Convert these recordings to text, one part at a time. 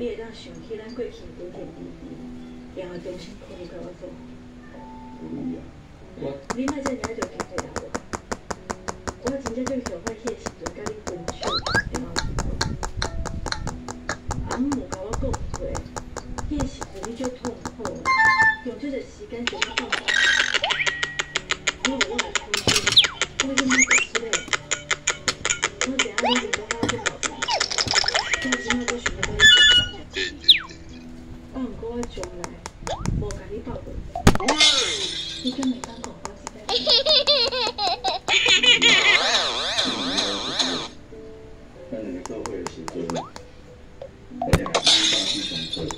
你会当想起咱过去点点滴滴，然后重新考虑甲我做。 有理啊， 你莫再掠着去回答我，我真正最后悔迄个时阵，甲你分手，然后阿姆甲我讲过，迄个时阵你足痛苦，用这个时间想要放下。因为我来分手，我已经结束了。我知影你面对我做老板，我真正都想要跟你结束。不过我从来无甲你报过，你敢袂当讲我一个？ 咱两个做伙的时阵，我定系当时上做。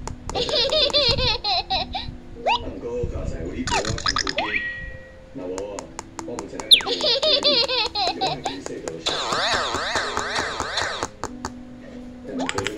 不过好佳哉有你陪我身躯边，若无我目前来讲，就我已经说多少。但是